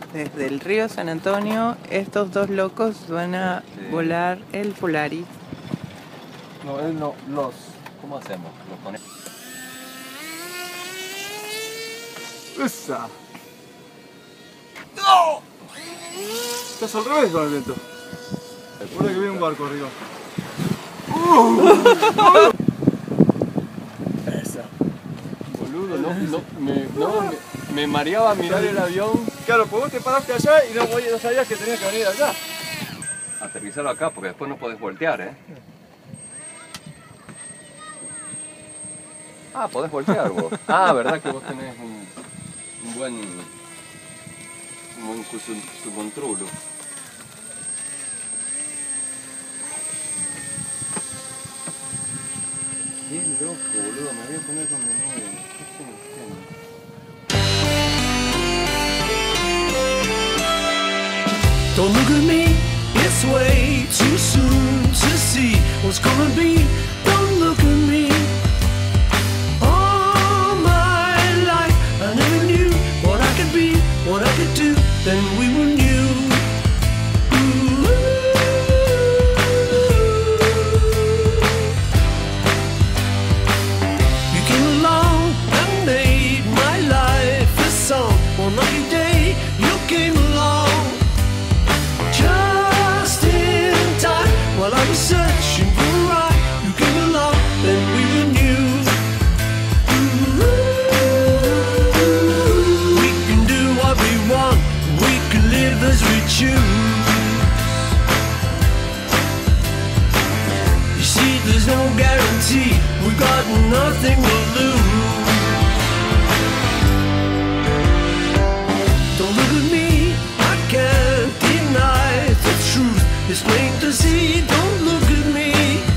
Desde el río San Antonio, estos dos locos van a volar el Polaris. No, él no, los. ¿Cómo hacemos? Los ponemos. ¡Esa! ¡No! Estás al revés con el viento. Recuerda que viene un barco arriba. Esa. Boludo, me mareaba mirar el avión. Claro, pues vos te paraste allá y no sabías que tenías que venir allá. Aterrizarlo acá porque después no podés voltear, ¿eh? Ah, podés voltear vos. Ah, verdad que vos tenés un buen control. Bien loco, boludo, me voy a poner donde no. Don't look at me, it's way too soon to see what's gonna be. Don't look at me. All my life I never knew what I could be, what I could do. Then we were new. Ooh. You came along and made my life a song. One lucky day you came along. Just in time, while I was searching for a ride, you came along, then we were new. We can do what we want, we can live as we choose. You see, there's no guarantee, we've got nothing to lose. Don't look at me, I can't deny the truth. It's plain to see, don't look at me.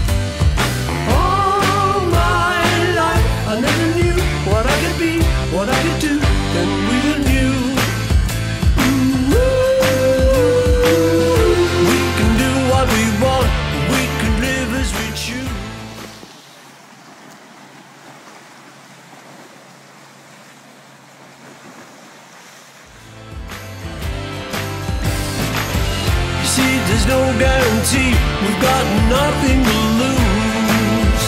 All my life I never knew what I could be, what I could do, then we were new. We can do what we want, we can live as we choose. See, there's no guarantee, we've got nothing to lose.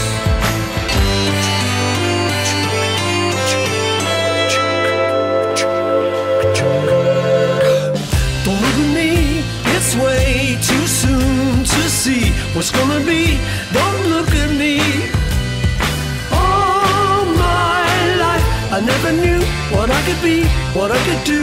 Don't look at me, it's way too soon to see what's gonna be. Don't look at me. All my life I never knew what I could be, what I could do.